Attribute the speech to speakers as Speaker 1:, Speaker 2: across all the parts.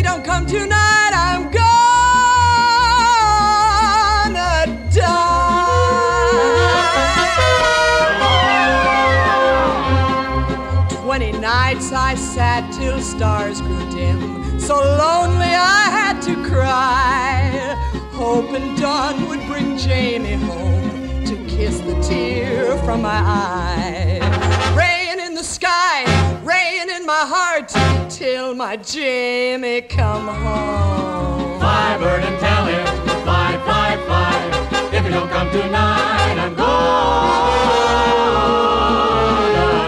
Speaker 1: you don't come tonight, I'm gonna die. 20 nights I sat till stars grew dim, so lonely I had to cry, hoping dawn would bring Jamie home to kiss the tear from my eye. Rain in the sky, rain in my heart, till my Jamie come home.
Speaker 2: Fly, bird, and tell him, fly, fly, fly, if you don't come tonight, I'm gonna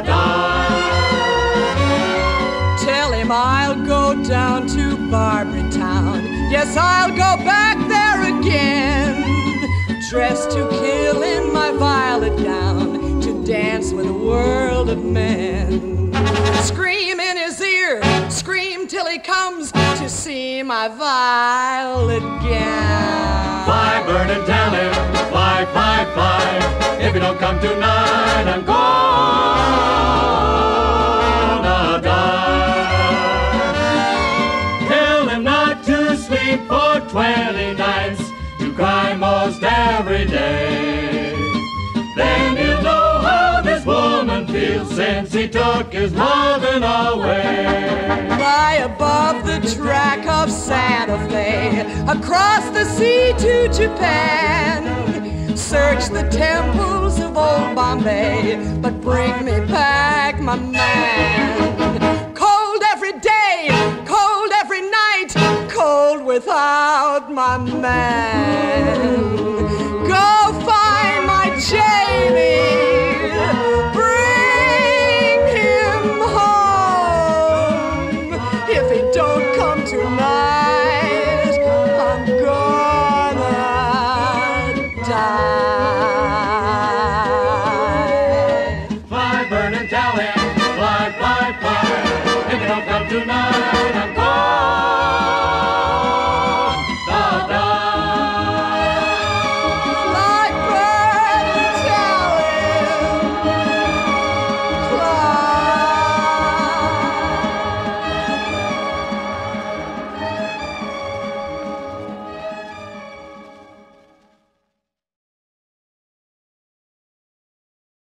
Speaker 2: die.
Speaker 1: Tell him I'll go down to Barbary Town, yes, I'll go back there again, dressed to kill in my violet gown, to dance with a world of men. Scream in his ear, scream till he comes to see my violet gown.
Speaker 2: Fly, bird, and tell him, fly, fly, fly, if you don't come tonight, I'm gonna die. Tell him not to sleep for 20 nights, to cry most every day. Then he'll know how this woman feels since he took his loving away.
Speaker 1: Fly above the track of Santa Fe, across the sea to Japan, search the temples of old Bombay, but bring me back my man. Cold every day, cold every night, cold without my man.